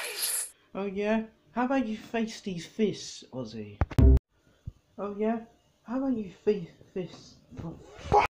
Oh yeah? How about you face these fists, Ozzy? Oh yeah? How about you face this?